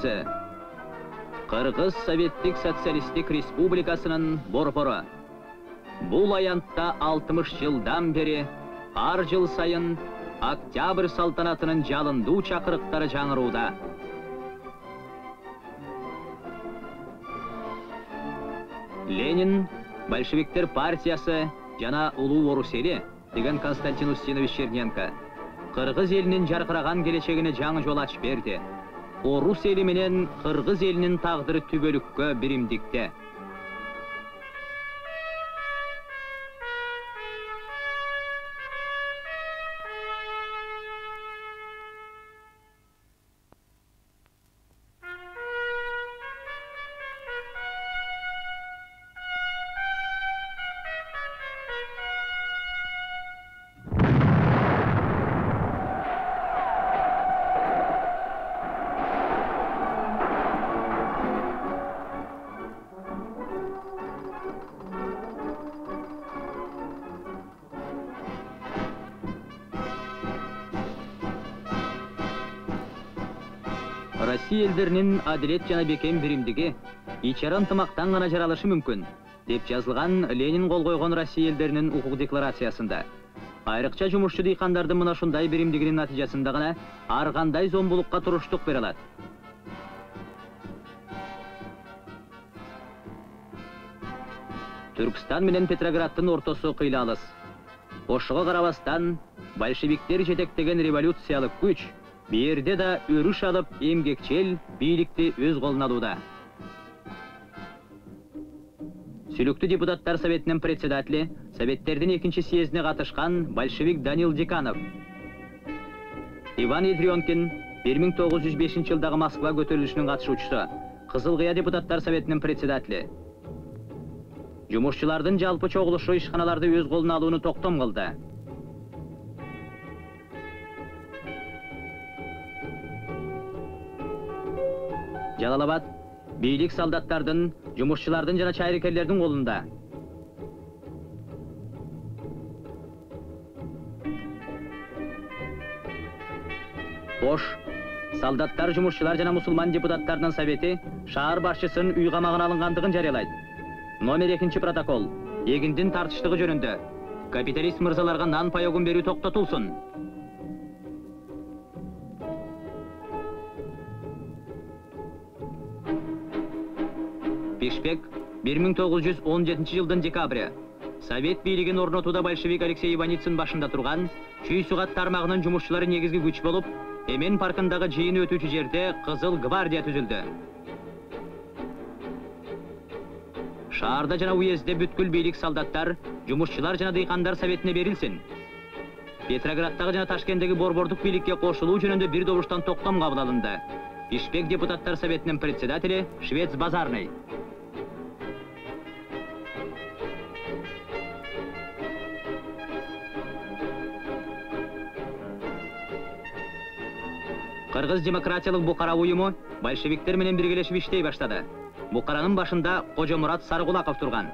Партиясы. Кыргыз Советтик Социалистик Республикасынын борбору. Бул аянтта 60 жылдан бери ар жыл сайын Октябрь салтанатынын жалындуу чакырыктары жаңырууда. Ленин, Большевиктер партиясы жана Улуу Орус эли деген Константин Устинович Черненко Кыргыз элинин жаркыраган келечегине жаңы жол ачып берди. Орус эли менен Кыргыз элинин тагдыры түбөлүккө биримдикте. Россия элдеринин адилет жана бекем биримдиги ичара ынтымактан гана жаралышы мүмкүн, деп жазылган Ленин кол койгон Россия элдеринин укук декларациясында. Айрыкча жумушчу дыйкандардын мына ушундай биримдигинин натыйжасында гана ар кандай зомбулукка туруштук бере алат. Түркстан менен Петрограддын ортосу кыйла алыс. Ошого карабастан большевиктер жетектеген революциялык күч берде да өрүш алып эмгекчел бийликти өз колуна алууда. Сүлүктүү депутаттар советинин председатели, советтердин 2-чи съездине катышкан большевик Данил Деканов. Иван Едрёнкин 1905 жылдагы Москва көтөрүлүшүнүн катышуучусу, Кызыл Кыя депутаттар советинин председатели. Жумушчулардын жалпы чогулушу ишканаларды өз колуна алууну токтом кылды. Жалалабад бийлик солдаттардын, жумушчулардын жана чайрекерлердин колунда. Ош, солдаттар, жумушчулар жана мусулман депутаттардын совети шаар башчысынын үй камагына алынгандыгын жарыялайт. Номер 2 протокол. Эгиндин тартыштыгы жөнүндө. Капиталист мырзаларга нан паёгун берүү токтотулсун. Бишкек 1917 жылдын декабры. Совет бийлигин орнотууда большевик Алексей Иваницын башында турган Чүй-Сугат тармагынын жумушчулары негизги күч болуп, Эмен паркындагы жыйын өтүүчү жерде Кызыл гвардия түзүлдү. Шаарда жана уездде бүткүл бийлик солдаттар, жумушчулар жана дыйкандар советине берилсин. Петрограддагы жана Ташкенттеги борбордук бийликке кошулуу жөнүндө бир добуштан токтом кабыл алынды. Бишкек депутаттар советинин председатели Швец Базарный. Кыргыз демократиялык Букара уюму большевиктер менен биргелешип иштей баштады. Букаранын башында Кожомурат Сарыкулаков турган.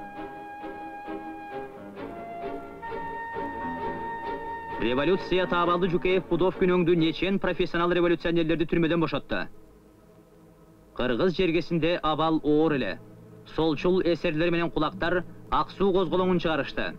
Революция Таабалды Жукеев Пудов күнөңдү нечен профессионал революционерлерди түрмөдөн бошотту. Кыргыз жергесинде абал оор эле. Солчул эсерлер менен кулактар ак суу козголоңун чыгарышты.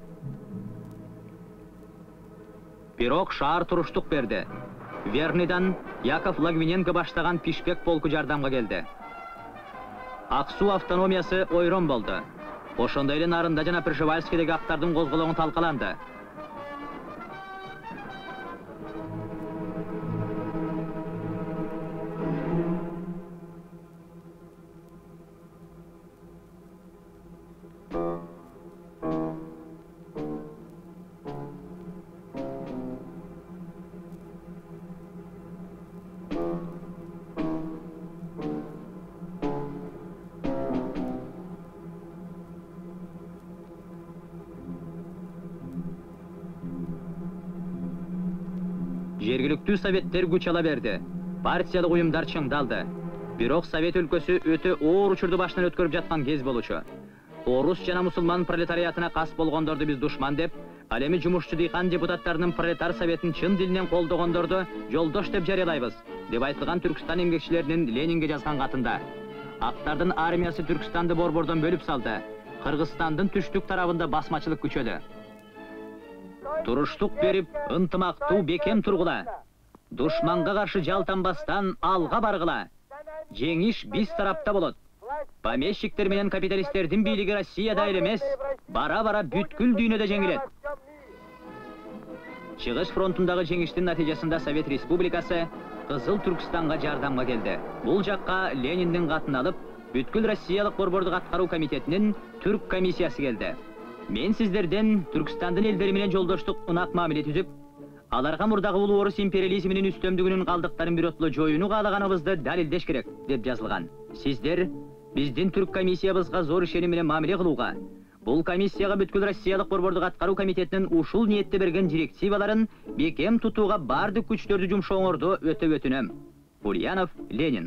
Бирок шаар туруштук берди. Верныйдан Яков Лагвиненко баштаган Пишпек полку жардамга келди. Ак суу автономиясы ойрон болду. Ошондой эле Нарында жана Пржевальскийдеги актардын козголоңу талкаланды. Жергиликтүү советтер күч ала берди. Партиялык уюмдар чыңдалды. Бирок Совет өлкөсү өтө оор учурду башынан өткөрүп жаткан кез болчу. Орус жана мусулман пролетариатына кас болгондорду биз душман деп, Ал эми жумушчу дыйкан депутаттарынын пролетар советін чын дилинен колдогондорду жолдош деп жарыялайбыз, деп айтылган Түркстан эмгекчилеринин Ленинге жазган катында. Актардын армиясы Түркстанды борбордон бөлүп салды. Кыргызстандын түштүк тарабында басмачылык күчөдү. Туруштук берип, ынтымактуу бекем тургула. Душманга каршы жалтанбастан алга баргыла. Жеңиш биз тарапта болот. Помещиктер менен капиталисттердин бийлиги Россияда эле эмес, бара-бара бүткүл дүйнөдө жеңилет. Чыгыш фронтундагы жеңиштин натыйжасында Совет Республикасы Кызыл Түркстанга жардамга келди. Бул жакка Лениндин катын алып, бүткүл Россиялык борбордук аткаруу комитетинин түрк комиссиясы келди. Мен сиздерден Түркстандын элдери менен жолдоштук ынак мамиле түзүп, аларга мурдагы улуу орус империализминин үстөмдүгүнүн калдыктарын бирөтлө жоюуну каалаганыбызды далилдеш керек, деп жазылган. Сиздер биздин түрк комиссиябызга зор ишеним менен мамиле кылууга, бул комиссияга бүткүл Россиялык борбордук аткаруу комитетинин ушул ниетте берген директиваларын бекем тутууга бардык күчтөрдү жумшооңорду өтө өтүнөм. Ульянов, Ленин.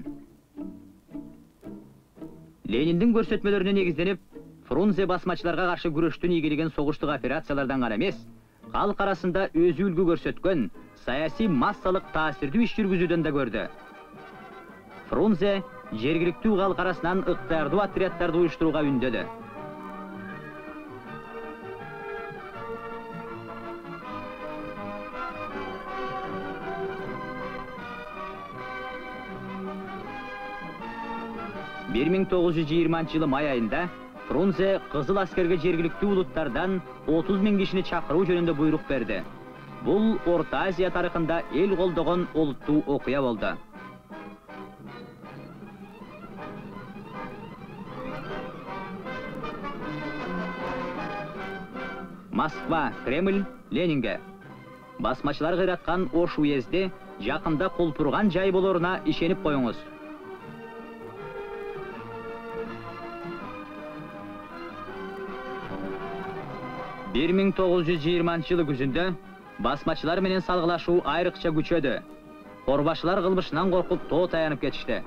Лениндин көрсөтмөлөрүнө негизденип, Фрунзе басмачыларга каршы күрөштүн ийгилигин согуштук операциялардан гана эмес, калк арасында өзү үлгү көрсөткөн саясий массалык таасирдүү иш жүргүзүүдөн да көрдү. Фрунзе жергиликтүү калк арасынан ыктыярдуу отряддарды уюштурууга үндөдү. жылы май айында Фрунзе Кызыл аскерге жергиликтүү улуттардан 30 000 кишини чакыруу жөнүндө буйрук берди. Бул Орто Азия тарыхында эл колдогон олуттуу окуя болду. Москва, Кремль, Ленинге. Басмачылар кыйраткан Ош уезди жакында колпурган жай болоруна ишенип коюңуз. 1920 жылы күзүндө басмачылар менен салгылашуу айрыкча күчөдү. Корбашылар кылмышынан коркуп тоо таянып кетишти.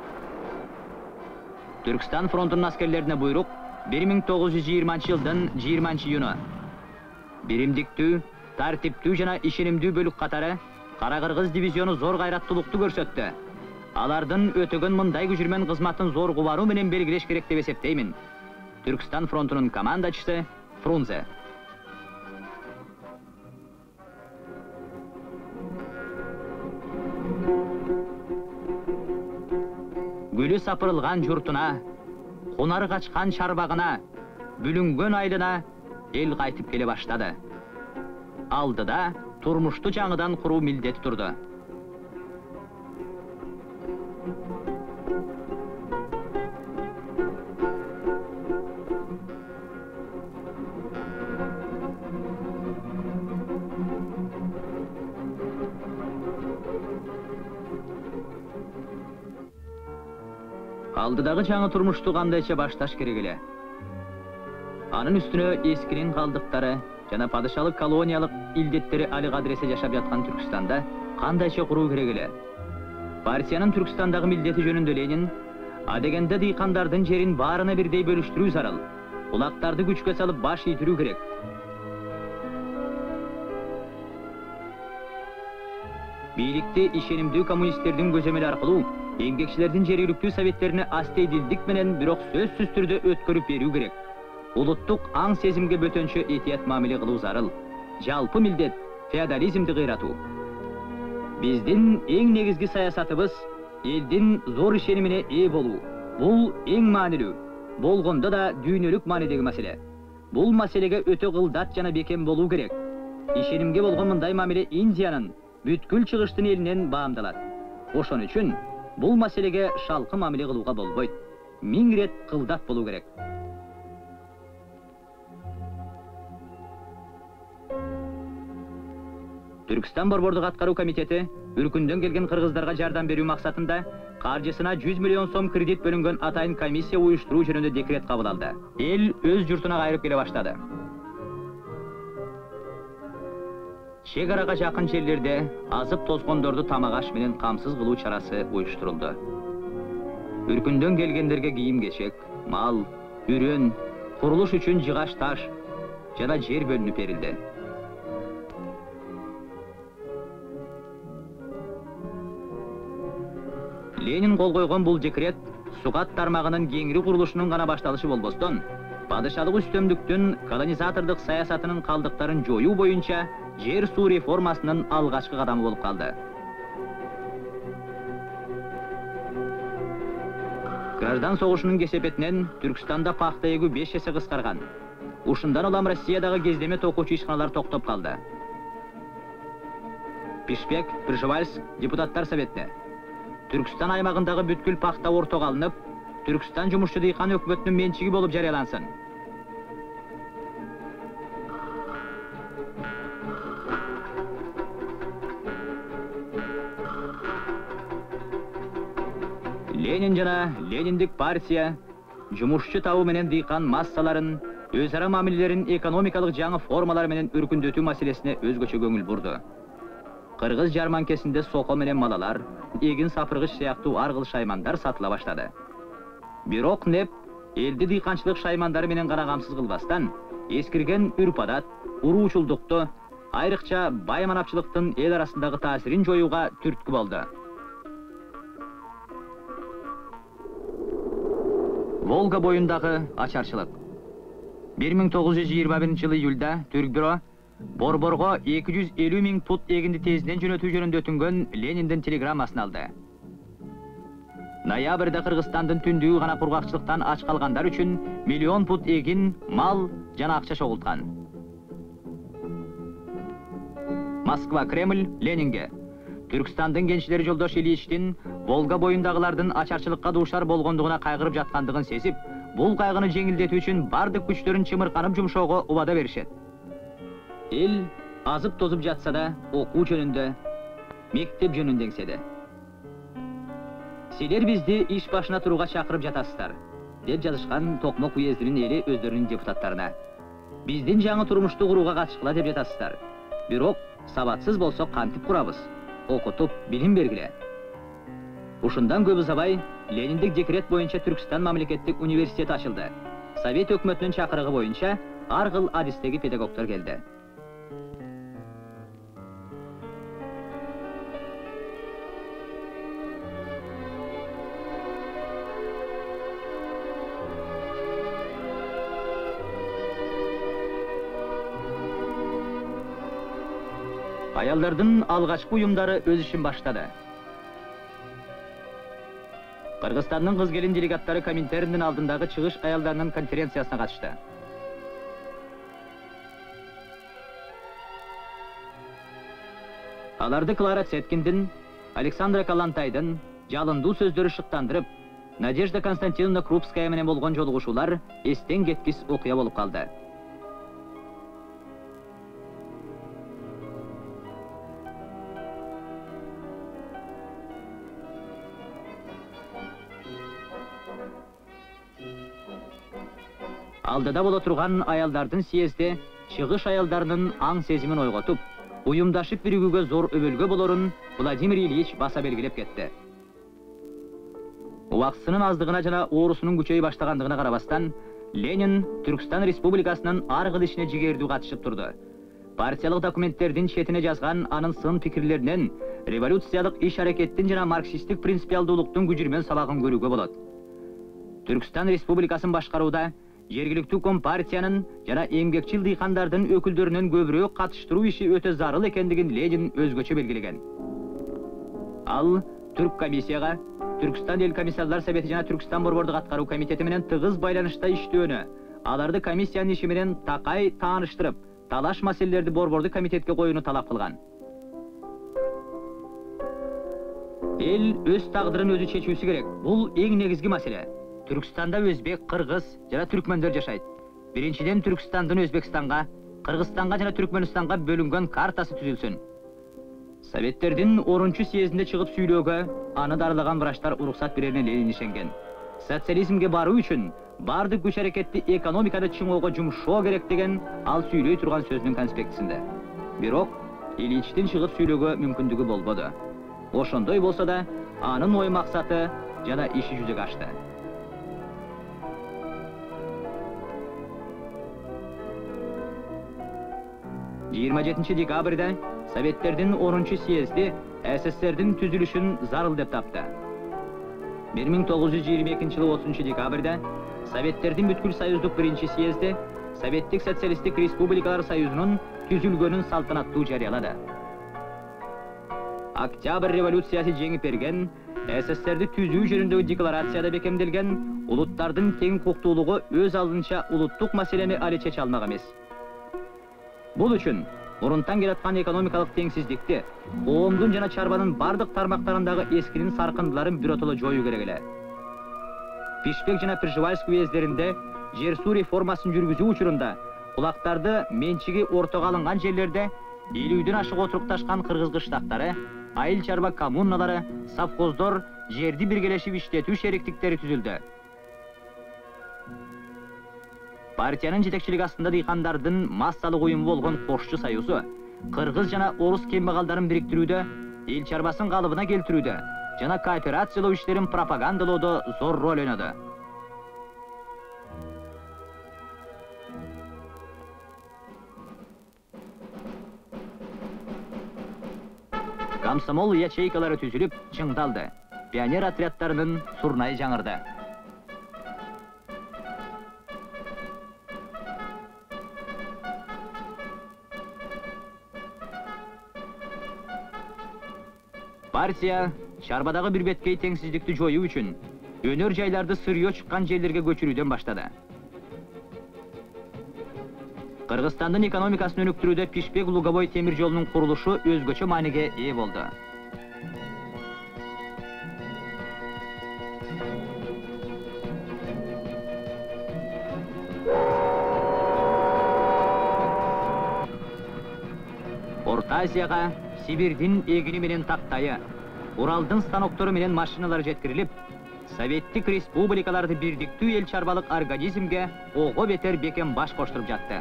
Түркстан фронтунун аскерлерине буйрук 1920 жылдын 20 июну. Биримдиктүү, тартиптүү жана ишенимдүү бөлүк катары Кара Кыргыз дивизиону зор кайраттуулукту көрсөттү. Алардын өтөгөн мындай күжүрмөн кызматын зор кубаруу менен белгилеш керек деп эсептеймин. Түркстан фронтунун командачысы Фрунзе. Гүлү сапырылган журтуна, кунар качкан чарбагына, бүлүнгөн айлына эл кайтып келе баштады. Алдыда турмушту жаңыдан куруу милдети турду. Алдыдагы жаңы турмушту кандайча башташ керек эле. Анын үстүнө эскинин калдыктары жана падышалык колониялык илдеттери али кадыресе жашап жаткан Түркстанда кандайча куруу керек эле. Партиянын Түркстандагы милдети жөнүндө Ленин адегенде дыйкандардын жерин баарына бирдей бөлүштүрүү зарыл. Улактарды күчкө салып баш ийдирүү керек. Бийликти ишенимдүү коммунисттердин көзөмөлү аркылуу эмгекчилердин жергиликтүү советтерине астейдилдик менен бирок сөзсүз түрдө өткөрүп берүү керек. Улуттук аң сезимге бөтөнчө этият мамиле кылуу зарыл. Жалпы милдет феодализмди кыйратуу. Биздин эң негизги саясатыбыз элдин зор ишенимине ээ болуу. Бул эң маанилүү, болгондо да дүйнөлүк маанидеги маселе. Бул маселеге өтө кылдат жана бекем болуу керек. Ишенимге болгон мындай мамиле Индиянын бүткүл чыгыштын элинен баамдалат. Ошон үчүн бул маселеге шалкы мамиле кылууга болбойт. 1000 рет кылдат болуу керек. Түркстан борбордук аткаруу комитети үркүндөн келген кыргыздарга жардам берүү максатында каржысына 100 миллион сом кредит бөлүнгөн атайын комиссия уюштуруу жөнүндө декрет кабыл алды. Эл өз журтуна кайрып келе баштады. Чек арага жакын жерлерде азып тозгондорду тамак аш менен камсыз кылуу чарасы уюштурулду. Үркүндөн келгендерге кийим-кечек, мал, үрөн, курулуш үчүн жыгаш таш жана жер бөлүнүп берилди. Ленин кол койгон бул декрет сугат тармагынын кеңири курулушунун гана башталышы болбостон, падышалык үстөмдүктүн колонизатордук саясатынын калдыктарын жоюу боюнча жер суу реформасынын алгачкы кадамы болуп калды. Граждан согушунун кесепетинен Түркстанда пахта эгүү 5 эсе кыскарган. Ушундан улам Россиядагы кездеме токуучу ишканалар токтоп калды. Пишпек, Пржевальск депутаттар советине Түркстан аймагындагы бүткүл пахта ортого алынып, Түркстан жумушчу дыйкан өкмөтүнүн менчиги болуп жарыялансын. Ленин жана Лениндик партия жумушчу табы менен дыйкан массаларын өз ара мамилелерин экономикалык жаңы формалар менен өркүндөтүү маселесине өзгөчө көңүл бурду. Кыргыз жарманкесинде соко менен малалар, эгин сапыргыч сыяктуу ар кыл шаймандар сатыла баштады. Бирок НЭП элди дыйканчылык шаймандары менен гана камсыз кылбастан, эскирген үрп-адат, уруучулдукту, айрыкча бай манапчылыктын эл арасындагы таасирин жоюуга түрткү болду. Волга боюндагы ачарчылык. 1921 жылы июлда Түркбюро Борборго 250 миң пут эгинди тезинен жөнөтүү жөнүндө өтүнгөн Лениндин телеграммасын алды. Ноябрда Кыргызстандын түндүгү гана кургакчылыктан ач калгандар үчүн 1 миллион пут эгин, мал жана акча чогулткан. Москва, Кремль Ленинге Түркстандын генчлери Жолдош Ильичтин Волга боюндагылардын ачарчылыкка дуушар болгондугуна кайгырып жаткандыгын сезип, бул кайгыны жеңилдетүү үчүн бардык күчтөрүн чымырканып жумшоого убада беришет. Эл азып тозуп жатса да, окуу жөнүндө, мектеп жөнүндө эңседи. Силер бизди иш башына турууга чакырып жатасыздар, деп жазышкан Токмок уездинин эли өздөрүнүн депутаттарына. Биздин жаңы турмушту курууга катышкыла деп жатасыздар. Бирок сабатсыз болсок кантип курабыз? Окутуп, билим бергиле. Ушундан көп узабай, Лениндик декрет боюнча Түркстан мамлекеттик университети ачылды. Совет өкмөтүнүн чакырыгы боюнча ар кыл адистеги педагогдор келди. Аялдардын алгачкы уюмдары өз ишин баштады. Кыргызстандын кыз келин делегаттары Коминтерндин алдындагы чыгыш аялдарынын конференциясына катышты. Аларды Клара Цеткиндин, Александра Калантайдын жалындуу сөздөрү шыктандырып, Надежда Константиновна Крупская менен болгон жолугушуулар эстен кеткис окуя болуп калды. Алдыда боло турган аялдардын съезде чыгыш аялдарынын аң сезимин ойготуп, уюмдашып биригүүгө зор өбөлгө болорун Владимир Ильич баса белгилеп кетти. Убактысынын аздыгына жана оорусунун күчөй баштагандыгына карабастан, Ленин Түркстан Республикасынын ар кыл ишине жигердүү катышып турду. Партиялык документтердин четине жазган анын сын пикирлеринен революциялык иш-аракеттин жана марксисттик принципиалдуулуктун күжүрмөн сабагын көрүүгө болот. Түркстан Республикасын башкарууда жергиликтүү компартиянын жана эмгекчил дыйкандардын өкүлдөрүнүн көбүрөөк катыштыруу иши өтө зарыл экендигин Ленин өзгөчө белгилеген. Ал Түрк комиссияга, Түркстан эл комиссарлар совети жана Түркстан борбордук аткаруу комитети менен тыгыз байланышта иштөөнү, аларды комиссиянын иши менен такай тааныштырып, талаш маселелерди борбордук комитетке коюуну талап кылган. Эл өз тагдырын өзү чечүүсү керек. Бул эң негизги маселе. Түркстанда өзбек, кыргыз жана түркмөндөр жашайт. Биринчиден Түркстандын Өзбекстанга, Кыргызстанга жана Түркмөнстанга бөлүнгөн картасы түзүлсүн. Советтердин 10-чу съездинде чыгып сүйлөөгө аны дарылаган врачтар уруксат берерине Ленин ишенген. Социализмге баруу үчүн бардык күч аракетти экономикада чыңоого жумшоо керек деген ал сүйлөй турган сөзүнүн конспектисинде. Бирок Ильичтин чыгып сүйлөөгө мүмкүндүгү болбоду. Ошондой болсо да, анын ой максаты жана иши жүзөгө ашты. 27 декабрда Советтердин 10-чу съезди СССРдин түзүлүшүн зарыл деп тапты. 1922 жылы 30 декабрда Советтердин бүткүл союздук биринчи съезди Советтик социалисттик республикалар союзунун түзүлгөнүн салтанаттуу жарыялады. Октябрь революциясы жеңип берген, СССРди түзүү жөнүндөгү декларацияда бекемделген улуттардын тең укуктуулугу өз алдынча улуттук маселени али чече алмак эмес. Бул үчүн мурунтан келаткан экономикалык теңсиздикти, коомдун жана чарбанын бардык тармактарындагы эскинин саркындыларын биротоло жоюу керек эле. Пишпек жана Пржевальск уездеринде жер суу реформасын жүргүзүү учурунда кулактарды менчиги ортого алынган жерлерде 50ден ашык отурукташкан кыргыз кыштактары, айыл чарба коммуналары, совхоздор, жерди биргелешип иштетүү шериктиктери түзүлдү. Партиянын жетекчилиги астында дыйкандардын массалык уюму болгон Кошчу союзу кыргыз жана орус кембагалдарын бириктирүүдө, эл чарбасын калыбына келтирүүдө жана кооперациялоо иштерин пропагандалоодо зор роль ойноду. Комсомол ячейкалары түзүлүп, чыңдалды. Пионер отрядтарынын сурнайы жаңырды. Партия чарбадагы бир беткей теңсиздикти жоюу үчүн өнөр жайларды сырьё чыккан жерлерге көчүрүүдөн баштады. Кыргызстандын экономикасын өнүктүрүүдө Пишпек-Луговой темир жолунун курулушу өзгөчө мааниге ээ болду. Орта Азияга Сибирдин эгини менен тактайы, Уралдын станоктору менен машиналар жеткирилип, Советтик республикаларды бирдиктүү эл чарбалык организмге ого бетер бекем баш коштуруп жатты.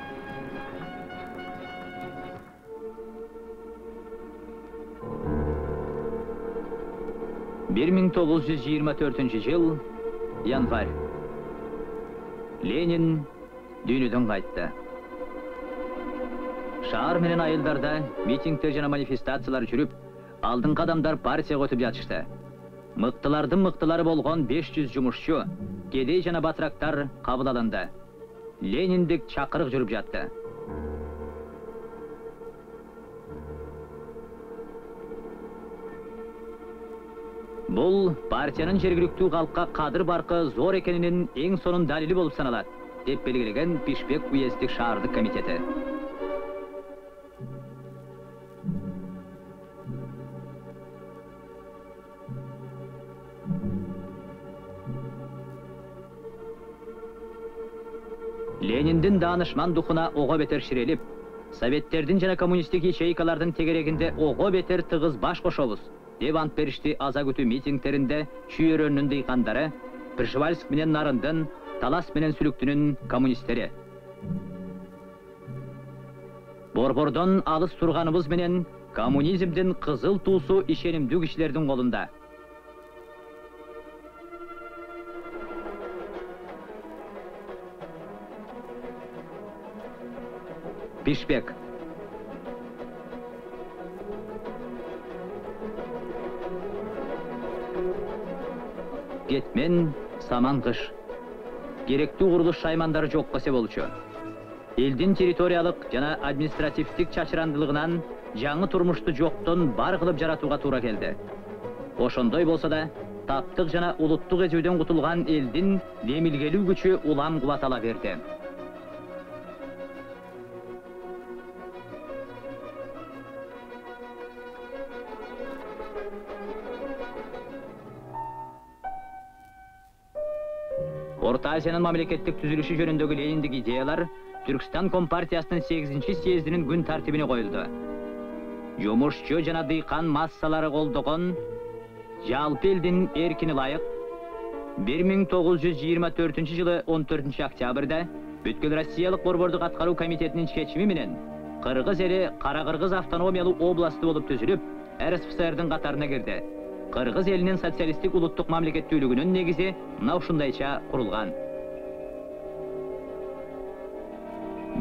1924 жыл, январь. Ленин дүйнөдөн кайтты. Шаар менен айылдарда митингдер жана манифестациялар жүрүп, алдыңкы адамдар партияга өтүп жатышты. Мыктылардын мыктылары болгон 500 жумушчу, кедей жана батырактар кабыл алынды. Лениндик чакырык жүрүп жатты. Бул партиянын жергиликтүү калкка кадыр баркы зор экенинин эң сонун далили болуп саналат, деп белгилеген Пишпек уездик шаардык комитети. Лениндин даанышман духуна ого бетер ширелип, Советтердин жана коммунисттик ячейкалардын тегерегинде ого бетер тыгыз баш кошобуз, деп ант беришти аза күтүү митингдеринде Чүйөрөнүн дыйкандары, Пржевальск менен Нарындын, Талас менен Сүлүктүнүн коммунисттери. Борбордон алыс турганыбыз менен коммунизмдин кызыл туусу ишенимдүү кишилердин колунда. Пишпек. Кетмен, саман кыш. Керектүү курулуш шаймандары жок кесе болчу. Элдин территориялык жана административдик чачырандылыгынан жаңы турмушту жоктон бар кылып жаратууга туура келди. Ошондой болсо да, таптык жана улуттук эзүүдөн кутулган элдин демилгелүү күчү улам кубатала берди. Орта Азиянын мамлекеттик түзүлүшү жөнүндөгү Лениндик идеялар Түркстан Компартиясынын 8-чи съездинин күн тартибине коюлду. Жумушчу жана дыйкан массалары колдогон жалпы элдин эркине ылайык 1924 жылы 14 октябрда бүткүл Россиялык борбордук аткаруу комитетинин чечими менен Кыргыз эли Кара Кыргыз автономиялуу областы болуп түзүлүп, РСФСРдин катарына кирди. Кыргыз элинин социалисттик улуттук мамлекеттүүлүгүнүн негизи мына ушундайча курулган.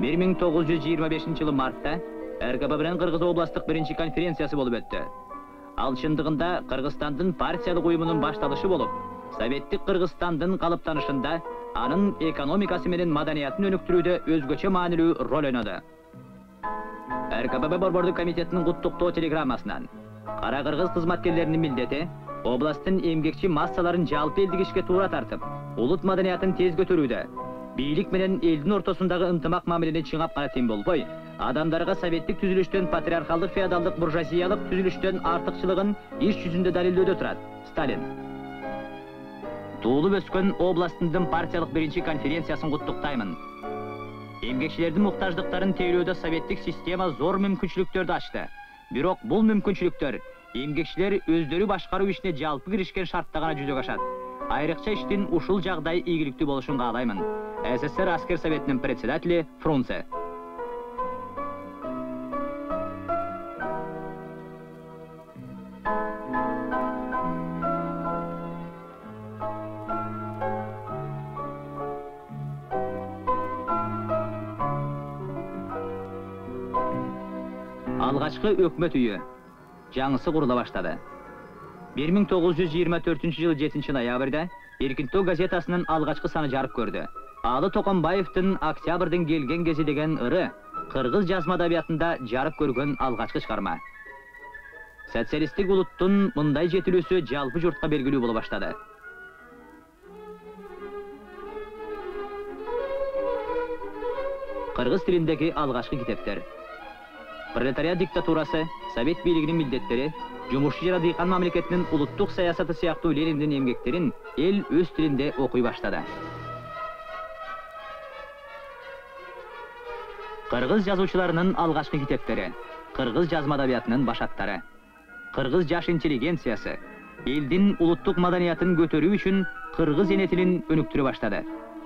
1925 жылы мартта РКП менен Кыргыз областтык биринчи конференциясы болуп өттү. Ал чындыгында Кыргызстандын партиялык уюмунун башталышы болуп, Советтик Кыргызстандын калыптанышында анын экономикасы менен маданиятын өнүктүрүүдө өзгөчө маанилүү роль ойноду. РКПБ Борбордук комитетинин куттуктоо телеграммасынан Кара Кыргыз кызматкерлеринин милдети областтын эмгекчи массаларын жалпы элдик ишке туура тартып, улут маданиятын тез көтөрүүдө, бийлик менен элдин ортосундагы ынтымак мамилени чыңап гана тем болбой, адамдарга советтик түзүлүштөн патриархалдык феодалдык буржуазиялык түзүлүштөн артыкчылыгын иш жүзүндө далилдөөдө турат. Сталин. Туулуп өскөн областындын партиялык биринчи конференциясын куттуктаймын. Эмгекчилердин муктаждыктарын тейлөөдө советтик система зор мүмкүнчүлүктөрдү ачты. Бирок бул мүмкүнчүлүктөр эмгекчилер өздөрү башкаруу ишине жалпы киришкен шартта гана жүзөгө ашат. Айрыкча иштин ушул жагдай ийгиликтүү болушун каалаймын. СССР Аскер Советинин председатели Фрунзе. Алгачкы өкмөт үйү жаңысы курула баштады. 1924 жылы 7 ноябрда Эркинтоо газетасынын алгачкы саны жарык көрдү. Алы Токомбаевдин Октябрдын келген кези деген ыры кыргыз жазма адабиятында жарык көргөн алгачкы чыгарма. Социалисттик улуттун мындай жетилүүсү жалпы журтка белгилүү боло баштады. Кыргыз тилиндеги алгачкы китептер. Пролетариат диктатурасы, совет бийлигинин милдеттери, жумушчу жана дыйкан мамлекетинин улуттук саясаты сыяктуу Лениндин эмгектерин эл өз тилинде окуй баштады. Кыргыз жазуучуларынын алгачкы китептери, кыргыз жазма адабиятынын башаттары, кыргыз жаш интеллигенциясы элдин улуттук маданиятын көтөрүү үчүн кыргыз эне тилин өнүктүрө баштады.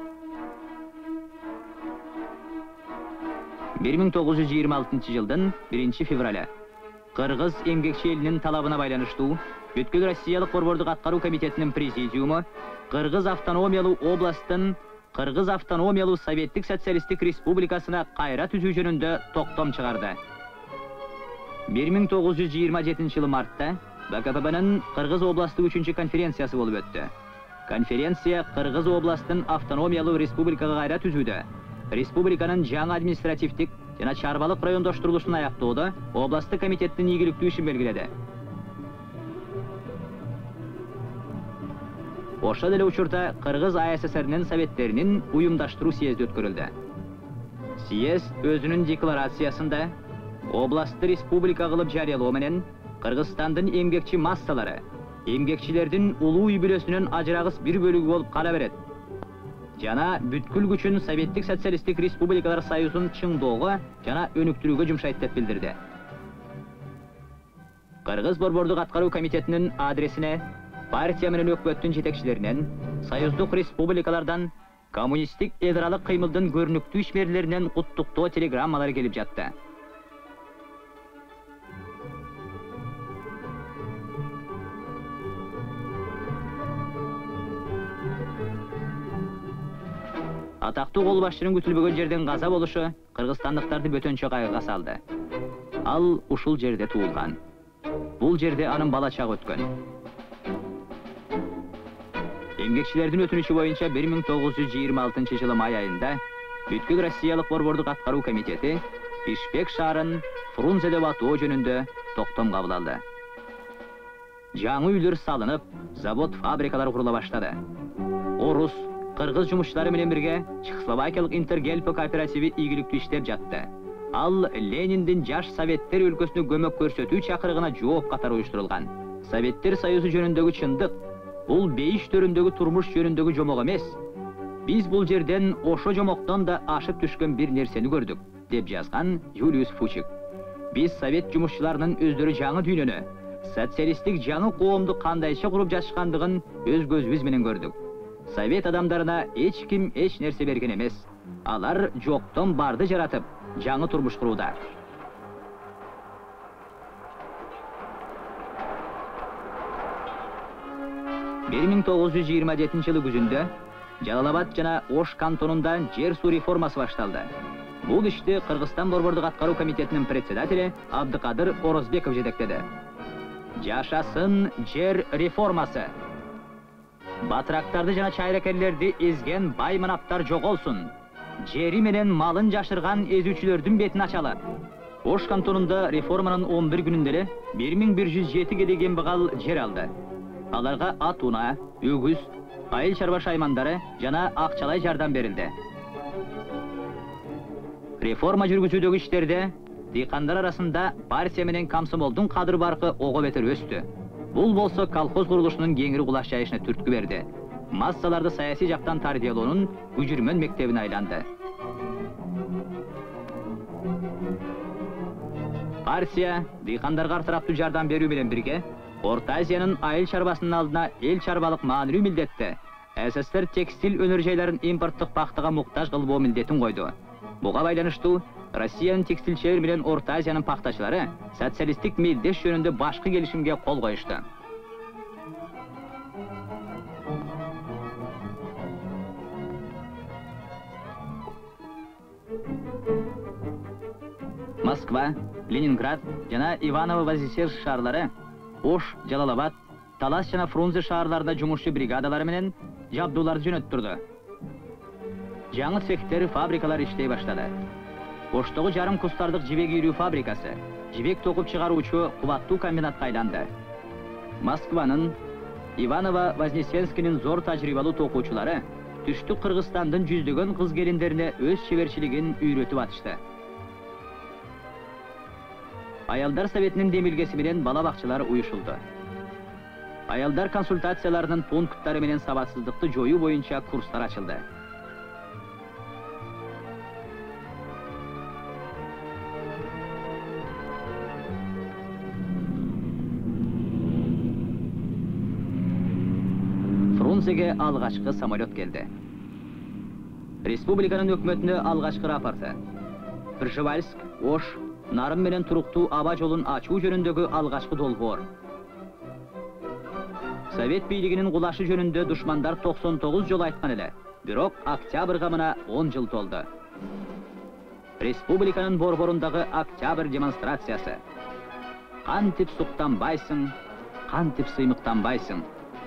1926 жылдын 1 февраль Кыргыз эмгекчи элинин талабына байланыштуу Бүткүл Россиялык Борбордук аткаруу комитетинин президиуму Кыргыз автономиялуу областтын Кыргыз автономиялуу Советтик социалисттик республикасына кайра түзүү жөнүндө токтом чыгарды. 1927 жылы мартта БКПБнын Кыргыз областтык 3-чү конференциясы болуп өттү. Конференция Кыргыз областтын автономиялуу республикага кайра түзүүдө, республиканын жаңы административдик жана чарбалык райондоштурулушун аяктоодо областтык комитеттин ийгиликтүү ишин белгиледи. Ошол эле учурда Кыргыз АССРнин советтеринин уюмдаштыруу съезди өткөрүлдү. Съезд өзүнүн декларациясында областты республика кылып жарыялоо менен Кыргызстандын эмгекчи массалары эмгекчилердин улуу үй бүлөсүнүн ажырагыс бир бөлүгү болуп кала берет жана бүткүл күчүн Советтик социалисттик республикалар союзун чыңдоого жана өнүктүрүүгө жумшайт деп билдирди. Кыргыз Борбордук аткаруу комитетинин адресине партия менен өкмөттүн жетекчилеринен, союздук республикалардан, коммунисттик эл аралык кыймылдын көрүнүктүү ишмерлеринен куттуктоо телеграммалар келип жатты. Атактуу кол башчынын күтүлбөгөн жерден каза болушу кыргызстандыктарды бөтөнчө кайгыга салды. Ал ушул жерде туулган. Бул жерде анын бала чагы өткөн. Эмгекчилердин өтүнүчү боюнча 1926 жылы май айында Бүткүл Россиялык Борбордук аткаруу комитети Бишкек шаарын Фрунзе деп атоо жөнүндө токтом кабыл алды. Жаңы үйлөр салынып, завод, фабрикалар курула баштады. Орус, кыргыз жумушчулары менен бирге Чехословакиялык Интергельпо кооперативи ийгиликтүү иштеп жатты. Ал Лениндин жаш советтер өлкөсүнө көмөк көрсөтүү чакырыгына жооп катары уюштурулган. Советтер союзу жөнүндөгү чындык бул бейиш төрүндөгү турмуш жөнүндөгү жомок эмес. Биз бул жерден ошо жомоктон да ашып түшкөн бир нерсени көрдүк, деп жазган Юлиус Фучик. Биз совет жумушчуларынын өздөрү жаңы дүйнөнү, социалисттик жаңы коомду кандайча куруп жатышкандыгын өз көзүбүз менен көрдүк. Совет адамдарына эч ким эч нерсе берген эмес. Алар жоктон барды жаратып, жаңы турмуш курууда. Бир 1927 жылы күзүндө Жалал-Абад жана Ош кантонунда жер суу реформасы башталды. Бул ишти Кыргызстан Борбордук аткаруу комитетинин председатели Абдыкадыр Орозбеков жетектеди. Жашасын жер реформасы. Батырактарды жана чайракерлерди ezген бай манаптар жоголсун. Жери менен малын жашырган эзүүчүлөрдүн бетин ачалы. Ош кантонунда реформанын 11 күнүндө эле 1107 кедей кембагал жер алды. Аларга ат уна, өгүз, айыл чарба шаймандары жана акчалай жардам берилди. Реформа жүргүзүүдөгү иштерде дыйкандар арасында партия менен комсомолдун кадыр баркы ого бетер өстү. Бул болсо колхоз курулушунун кеңири кулаш жайышына түрткү берди. Массаларды саясий жактан тарбиялоонун күжүрмөн мектебине айланды. Партия дыйкандарга тараптуу жардам берүү менен бирге Орта Азиянын айыл чарбасынын алдына эл чарбалык маанилүү милдетти. СССР текстиль өнөр жайларын импорттук пактыга муктаж кылбоо милдетин койду. Буга байланыштуу Россиянын текстилчилер менен Орта Азиянын пактачылары социалисттик мелдеш жөнүндө башкы келишимге кол коюшту. Москва, Ленинград жана Иваново-Вознесенск шаарлары, Ош, Жалалабад, Талас жана Фрунзе шаарларында жумушчу бригадалары менен жабдууларды жөнөттүрдү. Жаңы цехтер, фабрикалар иштей баштады. Оштогу жарым кустардык жибек үйрүү фабрикасы, жибек токуп чыгаруучу кубаттуу комбинатка айланды. Москванын, Иваново-Вознесенскинин зор тажрыйбалуу токуучулары түштүк Кыргызстандын жүздөгөн кыз келиндерине өз чеберчилигин үйрөтүп атышты. Аялдар советинин демилгеси менен бала бакчалар уюшулду. Аялдар консультацияларынын пункттары менен сабатсыздыкты жоюу боюнча курстар ачылды. Фрунзеге алгачкы самолет келди. Республиканын өкмөтүнө алгачкы рапорты. Пржевальск, Ош, Нарын менен туруктуу аба жолун ачуу жөнүндөгү алгачкы долбоор. Совет бийлигинин кулашы жөнүндө душмандар 99 жол айткан эле, бирок октябрга мына 10 жыл толду. Республиканын борборундагы октябрь демонстрациясы. Кантип суктанбайсың, кантип сыймыктанбайсың.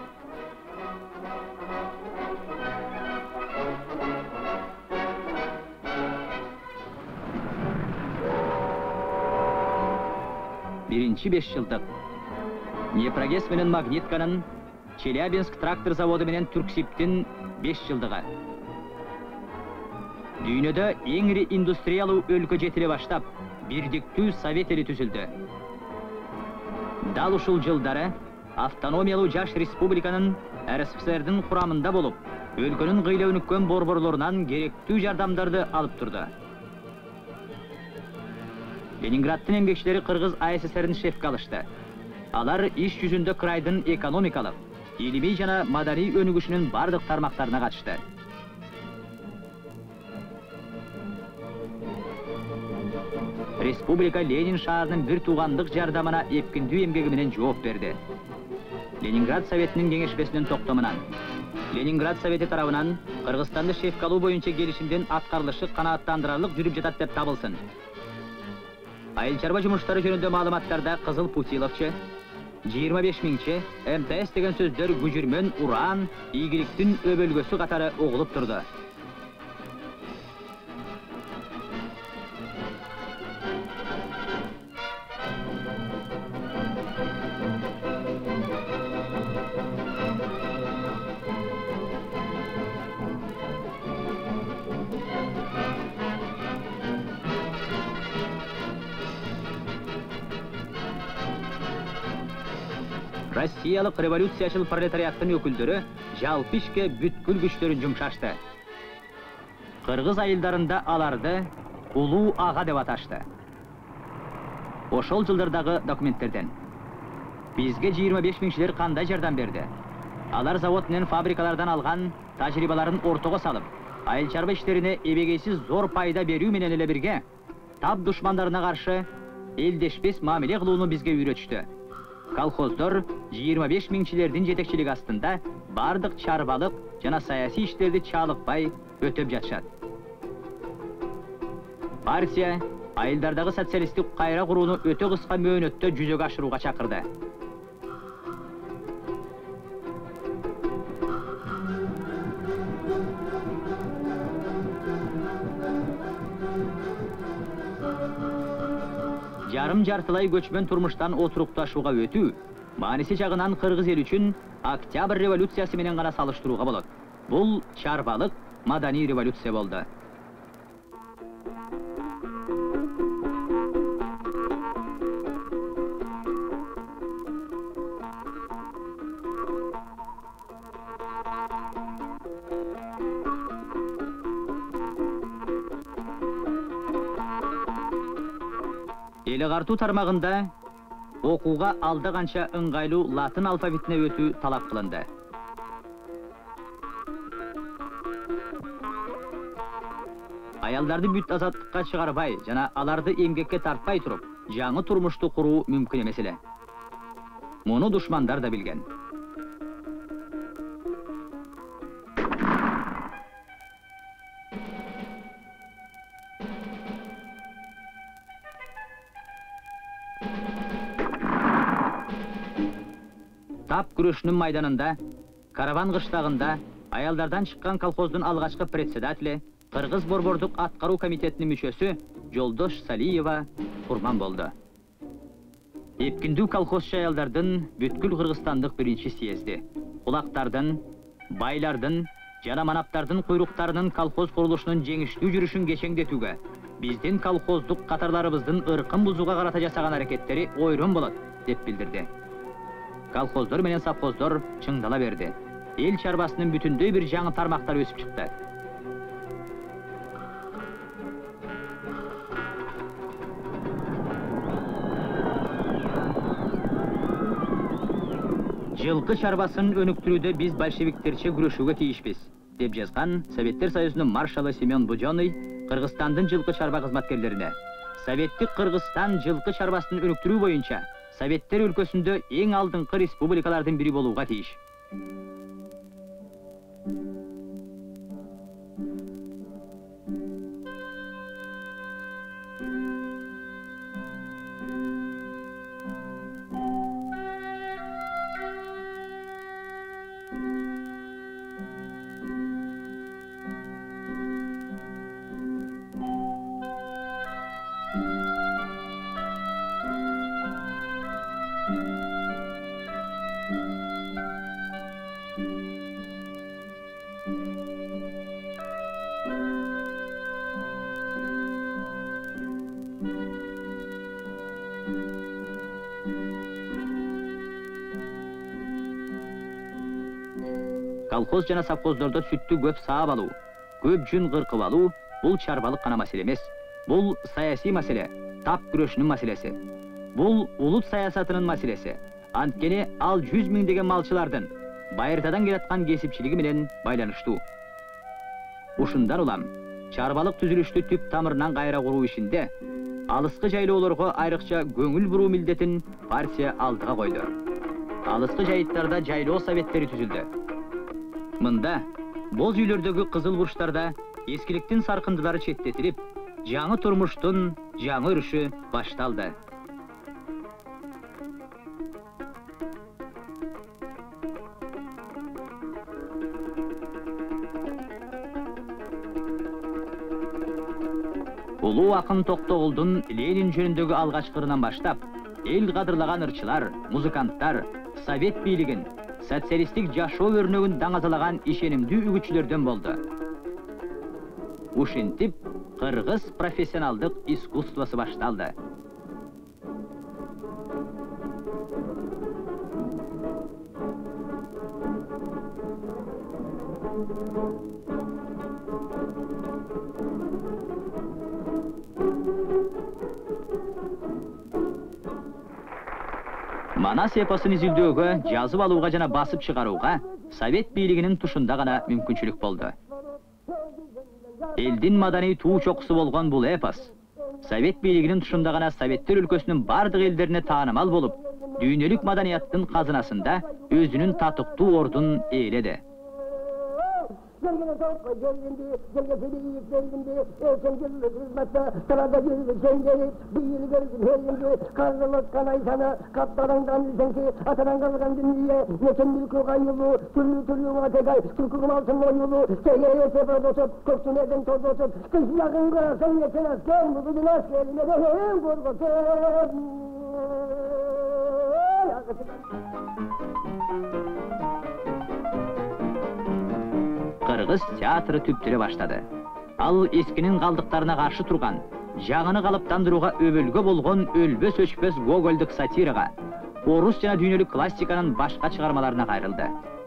Биринчи 5 жылдык. Днепрогэс менен Магнитканын, Челябинск трактор заводу менен Түрксиптин 5 жылдыгы. Дүйнөдө эң ири индустриялуу өлкө жетиле баштап, бирдиктүү Совет эли түзүлдү. Дал ушул жылдары автономиялуу жаш республиканын РСФСРдин курамында болуп, өлкөнүн кыйла өнүккөн борборлорунан керектүү жардамдарды алып турду. Ленинградтын эмгекчилери Кыргыз АССРин шефке алышты. Алар иш жүзүндө крайдын экономикалык, илимий жана маданий өнүгүшүнүн бардык тармактарына катышты. Республика Ленин шаарынын бир туугандык жардамына эпкиндүү эмгеги менен жооп берди. Ленинград Советинин кеңешмесинин токтомунан, Ленинград Совети тарабынан Кыргызстанды шефке алуу боюнча келишимдин аткарылышы канааттандырарлык жүрүп жатат деп табылсын. Айыл чарба жумуштары жөнүндө маалыматтарда Кызыл Путиловчу, 25 миңчи, МТС деген сөздөр күжүрмөн, уран, ийгиликтин өбөлгөсү катары угулуп турду. Россиялык революциячыл пролетариаттын өкүлдөрү жалпы ишке бүткүл күчтөрүн жумшашты. Кыргыз айылдарында аларды улуу ага деп аташты. Ошол жылдардагы документтерден бизге 25 миңчилер кандай жардам берди? Алар завод менен фабрикалардан алган тажрыйбаларын ортого салып, айыл чарба иштерине эбегейсиз зор пайда берүү менен эле бирге тап душмандарына каршы элдешпес мамиле кылууну бизге үйрөтүштү. Колхоздор 25 миңчилердин жетекчилиги астында бардык чарбалык жана саясий иштерди чалыкпай өтөп жатышат. Партия айылдардагы социалисттик кайра курууну өтө кыска мөөнөттө жүзөгө ашырууга чакырды. Ярым жартылай көчмөн турмуштан отурукташууга өтүү, мааниси жагынан кыргыз эл үчүн Октябрь революциясы менен гана салыштырууга болот. Бул чарбалык маданий революция болду. Элегартуу тармагында окууга алда канча ыңгайлуу латын алфавитине өтүү талап кылынды. Аялдарды бүт азаттыкка чыгарбай жана аларды эмгекке тартпай туруп, жаңы турмушту куруу мүмкүн эмес эле. Муну душмандар да билген. Тап күрөшүнүн майданында, Караван кыштагында аялдардан чыккан колхоздун алгачкы председатели, Кыргыз борбордук аткаруу комитетинин мүчөсү Жолдош Салиева курман болду. Эпкиндүү колхозчу аялдардын бүткүл Кыргызстандык биринчи съезди, улактардын, байлардын жана манаптардын куйруктарынын колхоз курулушунун жеңиштүү жүрүшүн кечеңдетүүгө, биздин колхоздук катарларыбыздын ыркын бузууга карата жасаган аракеттери ойрон болот деп билдирди. Колхоздор менен совхоздор чыңдала берди. Эл чарбасынын бүтүндөй бир жаңы тармактар өсүп чыкты. Жылкы чарбасын өнүктүрүүдө биз большевиктерче күрөшүүгө тийишпиз, деп жазган Советтер Союзунун маршалы Семен Будённый Кыргызстандын жылкы чарба кызматкерлерине. Советтик Кыргызстан жылкы чарбасын өнүктүрүү боюнча Советтер өлкөсүндө эң алдыңкы республикалардын бири болууга тийиш. Колхоз жана совхоздордо сүттү көп саап алуу, көп жүн кыркып алуу бул чарбалык гана маселе эмес. Бул саясий маселе, тап күрөшүнүн маселеси. Бул улут саясатынын маселеси. Анткени ал 100 миңдеген малчылардын байыртадан келаткан кесипчилиги менен байланыштуу. Ушундан улам чарбалык түзүлүштү түп тамырынан кайра куруу ишинде алыскы жайлоолорго айрыкча көңүл буруу милдетин партия алдыга койду. Алыскы жайыттарда жайлоо советтери түзүлдү. Мында боз үйлөрдөгү кызыл бурчтарда эскиликтин саркындылары четтетилип, жаңы турмуштун жаңы өрүшү башталды. Улуу акын Токтогулдун Ленин жөнүндөгү алгачкы ырынан баштап, эл кадырлаган ырчылар, музыканттар, совет бийлигин, социалисттик жашоо өрнөгүн даңазалаган ишенимдүү үгүтчүлөрдөн болду. Ушинтип, кыргыз профессионалдык искусствосу башталды. Манас эпосун изилдөөгө, жазып алууга жана басып чыгарууга совет бийлигинин тушунда гана мүмкүнчүлүк болду. Элдин маданий туу чокусу болгон бул эпос совет бийлигинин тушунда гана советтер өлкөсүнүн бардык элдерине таанымал болуп, дүйнөлүк маданияттын казынасында өзүнүн татыктуу ордун ээледи. Gelgene topla gelindi, gelgesini yiyip vergindi, erken geldi hizmette, sırada geldi şengeli, bu yıl geldim her yıldı, karnılık kanay sana, kaplarından lisensi, atadan kalkan dinliye, geçen bir kokay yolu, türlü ategay, türküm altın o yolu, seyreye sefer dosup, köksün eden toz dosup, kış yakın kırarsan geçen asker, bu bugün askerine de hem korkusum. Kırgız teatrı tüptüre başladı. Al eskinin kaldıklarına karşı turgan, jağını kalıptandırığa öbölgö bolgon ölbös öçpös Gogolduk satiraga, Orus jana dünyölük klassikanın başka çıkarmalarına gayrıldı.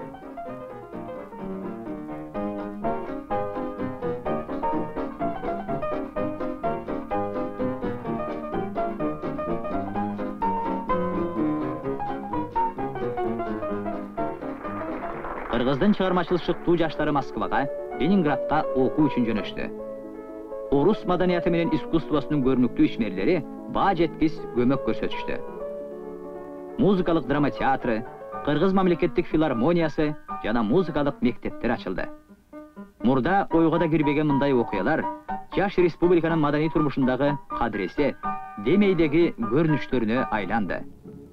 Kırgızdın çıkarmaçılık şıktığı jaşları Moskvaga, Leningradga oku üçün jönöştü. Orus madaniyatı menen iskustosunun görünüklü işmerleri bağ jetkis kömök körsetişti. Muzikalık drama teatrı, Kırgız Mamlekettik Filarmoniyası jana muzikalık mektepler açıldı. Murda oygoda girbegen mınday okuyalar, Jaş Respublikanın madani turmuşundagı kadresi, demeydegi görünüşlörünü aylandı.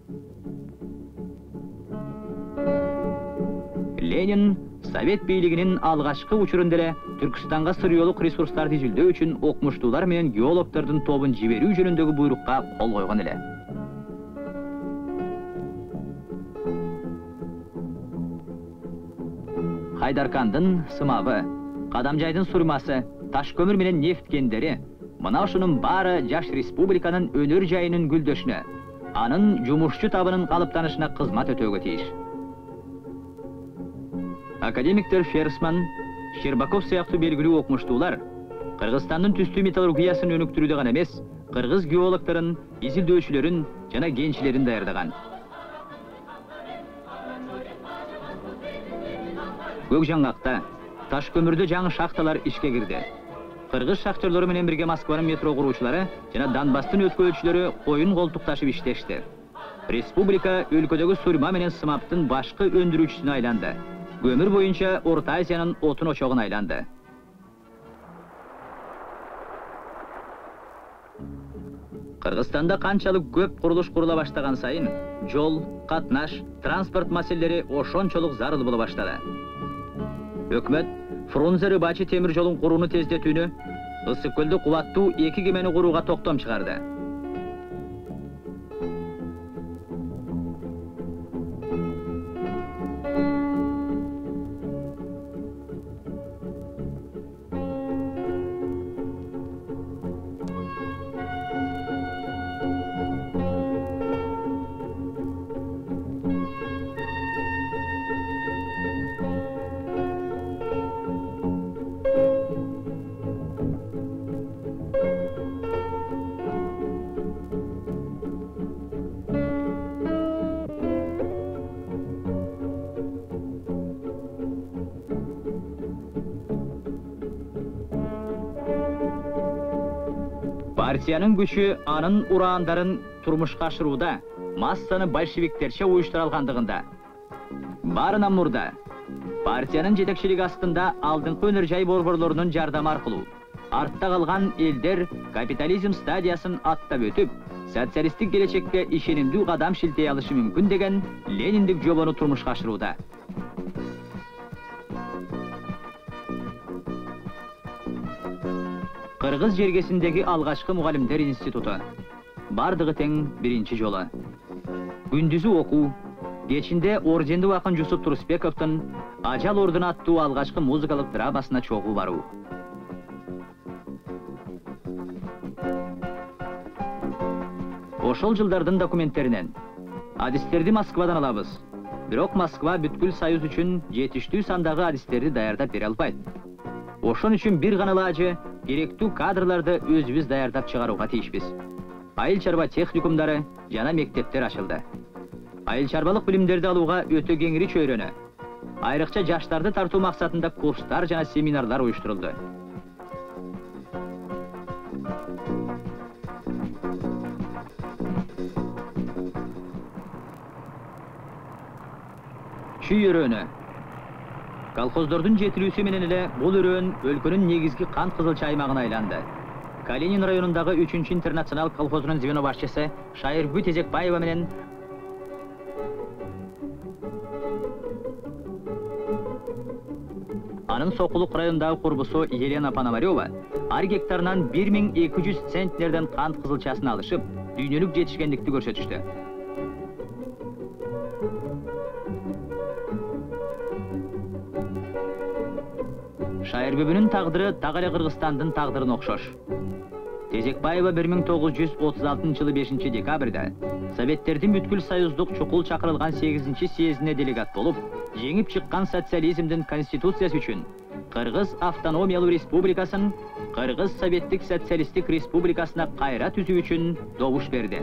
Lenin, Sovet beyliginin algaçkı uçurundere Türkistan'a sırıyoluk resurslar dizildiği üçün okmuştular menen geologtardın tobun jiberiu jönündögi buyrukka kol koygan ele. Haydarkandın sımabı, Kadamjaydın surması, taş kömür menen neft kenderi, mına uşunun bары Jaş Respublikanın önür jayının güldöşünü, anın jumuşçu tabının kalıptanışına kızmat ötögü tiiş. Akademikler Fersman, Sherbakov sayaqtı belgili okmuştular. Kırgızstandın tüstü metallurgiyasını önüktürüdü gana emes, Kırgız geologların, izil dövüşlerin, jana gençlerin dayardagan. Gökjangakta, taş kömürde жаңы şахtalar işke girdi. Kırgız şahtörleri menen birge Moskvanın metro kurucuları, jana Donbastın ötkölçülері koyun koltuk taşıp işleşti. Respublika өлködөгü surma menen sımaptın başkı öndürücüsüne aylandı. Ömür boyunca Orta Asya'nın otun oçoğuna aylandı. Kırgızstanda kançalık köp kuruluş kurula başlagan sayın, jol, katnaş, transport meseleleri oşonçoluk zarıl bola başladı. Hökümet, Frunze Rıbaçı temir jolun kurunu tezdetүүnü, Issıkkölde kuvattуу 2 kemeni kuruga toktom çıkardı. Partiyanın güçü anın urağanların turmuşqa aşıruuda, massany bolşeviklerçe uyuşturalgandygynda. Barına murda, partiyanın jetekçiligi astında aldыңкы önürjay borborlorunun jardamı arkылуу, artta kalgan elder kapitalizm stadiyaсын attap ötüp, sotsialistik gelecekte işenimdүү kadam şilteye alışı mümkün degen Lenindik jobonu turmuşqa aşıruuda. Kırgız jergesindegi algaçkı mugalimler institutu. Bardığı teң birinci jolu. Gündüzü oku, geçinde orjendi vakın Jusup Turusbekov'tun Ajal Ordunu attığı algaçkı muzikalık dramasına çoğu baruu. Oşol жылдардын dokumentlerinen adislerdi Moskvadan alabız. Birok Moskva bütkül sayız üçün жетиштүү sandagı adislerdi dayardap bere alpayt. Oşon üçün bir gana ilacı gerektүү kadrlarda özübüz dayardap çıgaruga tiyişbiz. Айыл чарба техникумдары жана мектептер açıldı. Айыл чарбалык билимдерди алууга өтө кеңири чөйрөнү. Айрыкча жаштарды тартуу максатында курстар жана семинарлар уюштурулду. Şu yörönü, Колхоздордун жетилүүсү менен эле бул өрөөн өлкөнүн негизги кант кызылча аймагына айланды. Калинин районундагы 3-чү интернационал колхозунун звено башчысы Шайырбү Тезекбаева менен анын Сокулук районундагы курбусу Елена Пономарева ар гектарынан 1200 центнерден кант кызылчасын алышып, дүйнөлүк жетишкендикти көрсөтүштү. Шайырбүбүнүн тагдыры так эле Кыргызстандын тагдырына окшош. Тезекбаева 1936 жылы 5 декабрда Советтердин бүткүл союздук чукул чакырылган 8-чи съездине делегат болуп, жеңип чыккан социализмдин конституциясы үчүн Кыргыз автономиялуу республикасын Кыргыз Советтик социалисттик республикасына кайра түзүү үчүн добуш берди.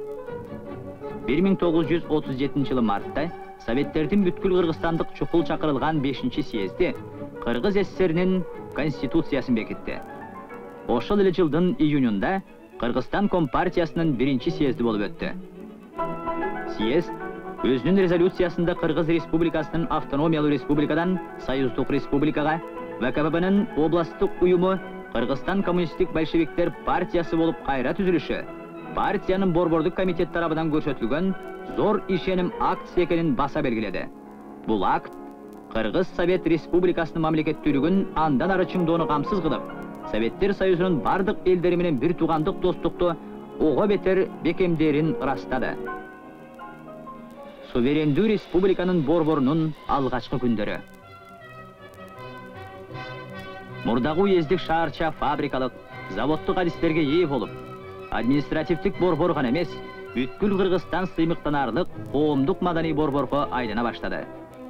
1937 жылы мартта Советтердин бүткүл Кыргызстандык чукул чакырылган 5-чи съезди Кыргыз СССРнин конституциясын бекитти. Ошол эле жылдын июнунда Кыргызстан Компартиясынын 1-чи съезди болуп өттү. Съезд өзүнүн резолюциясында Кыргыз Республикасынын автономиялуу республикадан союздук республикага, ВКПБнын областтык уюму Кыргызстан коммунисттик большевиктер партиясы болуп кайра түзүлүшү, партиянын борбордук комитет тарабынан көрсөтүлгөн зор ишеним акция экенин баса белгиледи. Бул акт Кыргыз Совет Республикасынын мамлекеттүүлүгүн андан ары чыңдоону камсыз кылып, Советтер Союзунун бардык элдери менен бир туугандык достукту ого бетер бекемдерин ырастады. Суверендүү республиканын борборунун алгачкы күндөрү. Мурдагы уездик шаарча фабрикалык, заводдук адистерге ээ болуп, административдик борбор гана эмес, бүткүл Кыргызстан сыймыктанаарлык коомдук маданий борборго айлана баштады.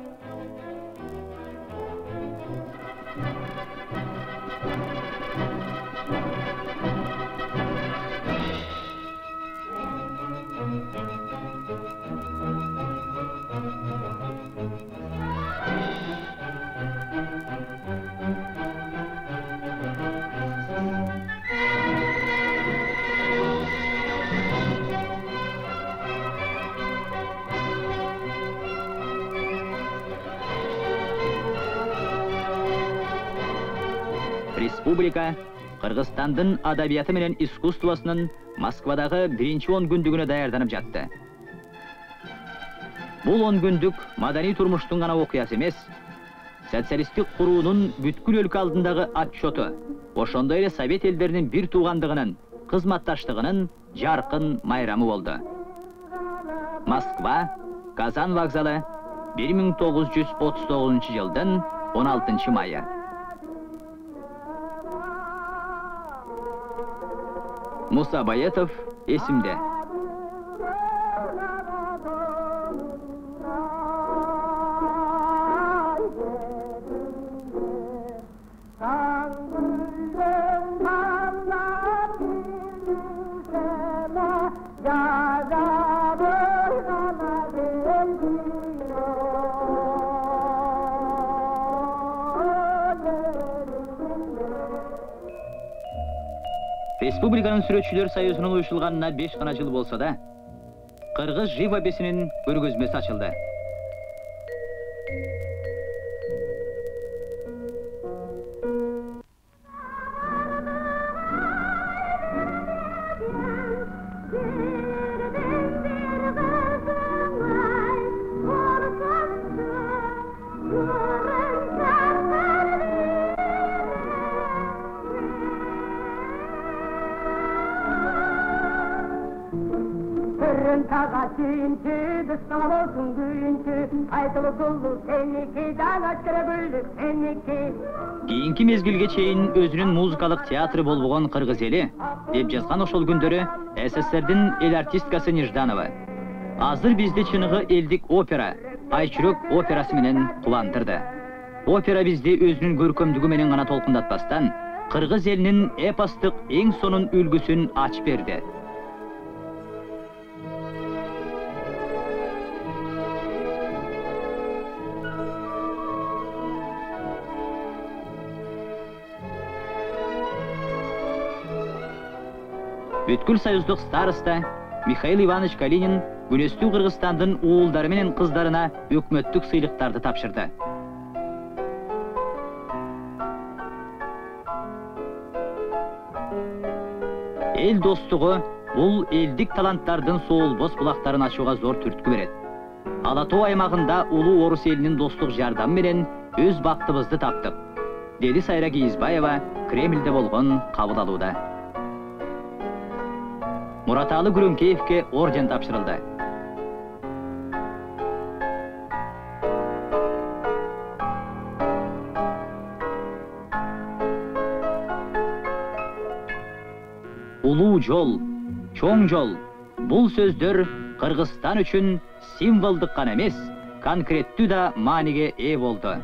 Республика Кыргызстандын адабияты менен искусствосунун Москвадагы 1-10 күндүгүнө даярданып жатты. Бул 10 күндүк маданий турмуштун гана окуясы эмес, социалисттик куруунун бүткүл өлкө алдындагы отчету, ошондой эле Совет элдеринин бир туугандыгынын, кызматташтыгынын жаркын майрамы болду. Москва, Казан вокзалы 1939 жылдын 16 майы. Муса Баетов эсимде. Республиканын сүрөтчүлөр союзунун уюшулганына 5 гана жыл болсо да, Кыргыз живописинин көргөзмөсү ачылды. Кийинки мезгилге чейин өзүнүн музыкалык театры болбогон Кыргыз эли, деп жазган ошол күндөрү СССРдин эл артисткасы Нежданова. Азыр бизди чыныгы элдик опера, Айчүрөк операсы менен кубандырды. Опера бизди өзүнүн көркөмдүгү менен гана толкундатпастан, Кыргыз элинин эпостук эң сонун үлгүсүн ачып берди. Бүткүл союздук староста Михаил Иванович Калинин күнөстүү Кыргызстандын уулдары менен кыздарына өкмөттүк сыйлыктарды тапшырды. Эл достугу бул элдик таланттардын соолбос булактарын ачууга зор түрткү берет. Ала Тоо аймагында улуу орус элинин достук жардамы менен өз бактыбызды таптык, деди Сайра Кийизбаева Кремльде болгон кабыл алууда. Мураталы Күрөңкеевке орден тапшырылды. Улуу жол, чоң жол, бул сөздөр Кыргызстан үчүн символдук гана эмес, конкреттүү да мааниге ээ болду.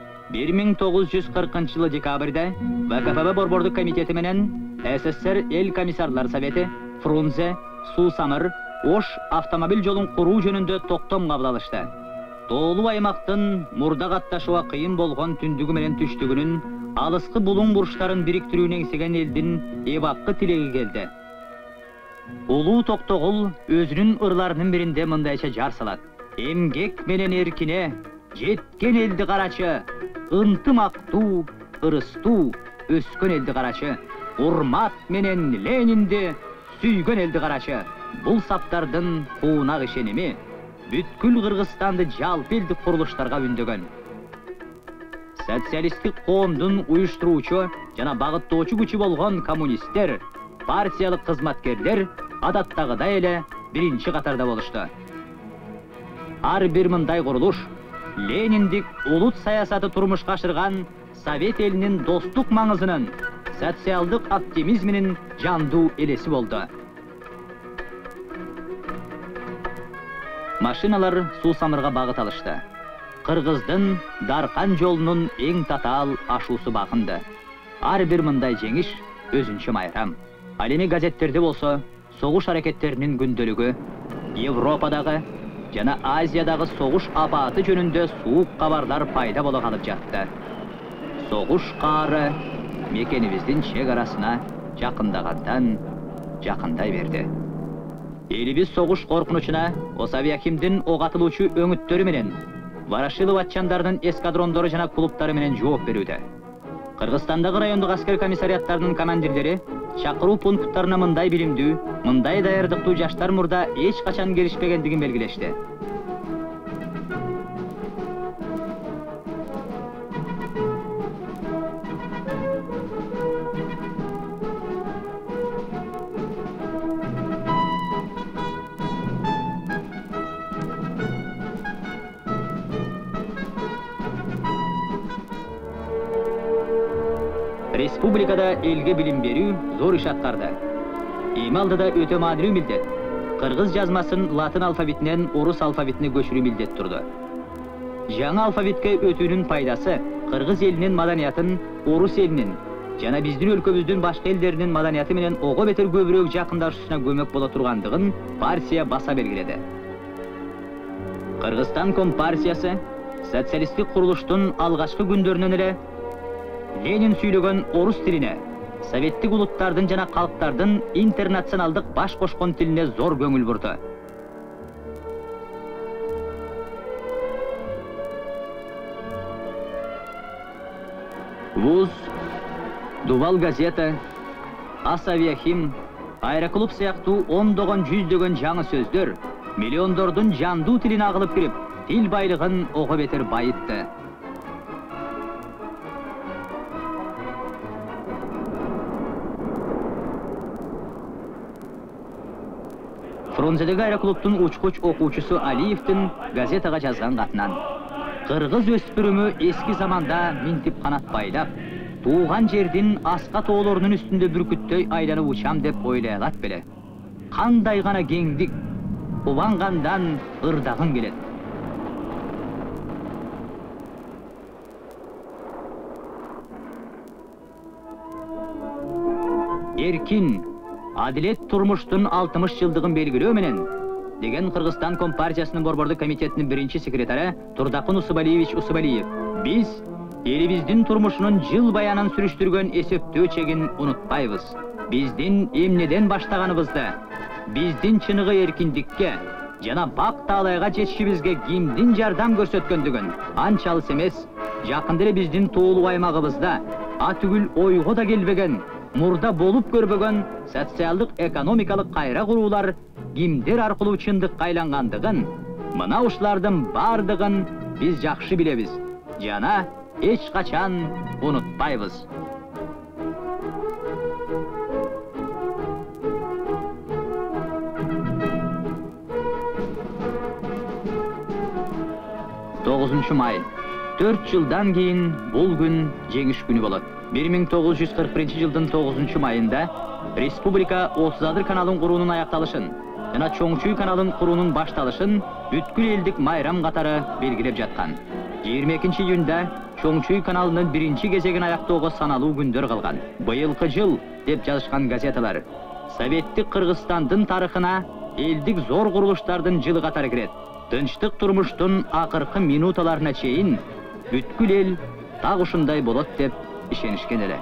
1940 жылы декабрда ВКПБ Борбордук комитети менен СССР эл комиссарлар совети Фрунзе, Суу-Самыр, Ош автомобиль жолун куруу жөнүндө токтом кабыл алышты. Тоолуу аймактын мурда катташууга кыйын болгон түндүгү менен түштүгүнүн алыскы булуң бурчтарын бириктирүүнү эңсеген элдин эбаккы тилеги келди. Улуу Токтогул өзүнүн ырларынын биринде мындайча жар салат. Эмгек менен эркине жеткен элди карачы, ынтымактуу, ырыстуу өскөн элди карачы, урмат менен Ленинди сүйгөн элди карачы. Бул саптардын куунак ишеними бүткүл Кыргызстанды жалпы элдик курулуштарга үндөгөн. Социалисттик коомдун уюштуруучу жана багыттоочу күчү болгон коммунисттер, партиялык кызматкерлер адаттагыдай эле биринчи катарда болушту. Ар бир мындай курулуш Лениндик улут саясаты турмушка ашырган Совет элинин достук маңызынын, социалдык оптимизминин жандуу элеси болду. Машиналар Суу-Самырга багыт алышты. Кыргыздын Даркан жолунун эң татаал ашуусу багынды. Ар бир мындай жеңиш өзүнчө майрам. Ал эми газеттерде болсо, согуш аракеттеринин күндөлүгү, Европадагы жана Азиядагы согуш апааты жөнүндө суук кабарлар пайда боло калып жатты. Согуш каары мекенибиздин чек арасына жакындагандан жакындай берди. Элибиз согуш коркунучуна Осавиахимдин ок атылуучу өңүттөрү менен, Ворошилов атчандарынын эскадрондору жана клубтары менен жооп берүүдө. Кыргызстандагы райондук аскер комиссариаттарынын командирлери чакыруу пункттарына мындай билимдүү, мындай даярдыктуу жаштар мурда эч качан келишпегендигин белгилешти. Республикада элге билим берүү зор иш аткарды. Эми алдыда өтө маанилүү милдет. Кыргыз жазмасын латын алфавитинен орус алфавитине көчүрүү милдет турду. Жаңа алфавитке өтүүнүн пайдасы кыргыз элинин маданиятын орус элинин жана биздин өлкөбүздүн башка элдеринин маданияты менен ого бетер көбүрөөк жакындашуусуна көмөк боло тургандыгын партия баса белгиледи. Кыргызстан Компартиясы социалисттик курулуштун алгачкы күндөрүнөн эле Ленин сүйлөгөн орус тилине, советтик улуттардын жана калктардын интернационалдык баш кошкон тилине зор көңүл бурду. ВУЗ, Дубал газета, Осавиахим, Аэроклуб сыяктуу ондогон жүздөгөн жаңы сөздөр миллиондордун жандуу тилине агылып кирип, тил байлыгын ого бетер байытты. Фрунзедеги аэроклубтун учкуч окуучусу Алиевдин газетага жазган катынан: Кыргыз өспүрүмү эски заманда минтип канат байлап, тууган жердин аска тоолорунун үстүндө бүркүттөй айланып учам деп ойлой алат беле. Кандай гана кеңдик, убангандан ырдагым келет. Эркин, адилет турмуштун 60 жылдыгын белгилөө менен деген Кыргызстан Компартиясынын Борбордук комитетинин биринчи секретары Турдакын Усубалиевич Усубалиев: биз элибиздин турмушунун жыл баянын сүрүштүргөн эсептөө чегин унутпайбыз. Биздин эмнеден баштаганыбызды, биздин чыныгы эркиндикке жана бак таалайга жетишибизге кимдин жардам көрсөткөндүгүн анча алыс эмес, жакында эле биздин тоолуу аймагыбызда атүгүл ойго да келбеген мурда болуп көрбөгөн социалдык экономикалык кайра куруулар кимдер аркылуу чындыкка айлангандыгын, мына ушулардын бардыгын биз жакшы билебиз жана эч качан унутпайбыз. Май. 4 жылдан кейін бұл күн жеңіш күні болады. 1941 жылдың 9 майында Республика 30 каналын құруының аяқталышын, жана Чоңчуй каналын құруының башталышын бүткүл елдік майрам қатары белгілеп жатқан. 22 июнда Чоңчуй каналының бірінші кезегін аяқтауға саналуу күндер қалған. Быйылкы жыл деп жазышқан газеталар Советтик Кыргызстандын тарыхына элдик зор курулуштардын жылы катары кирет. Тынчтык турмуштун акыркы минуталарына чейин бүткүл эл так ушундай болот деп ишенишкен эле.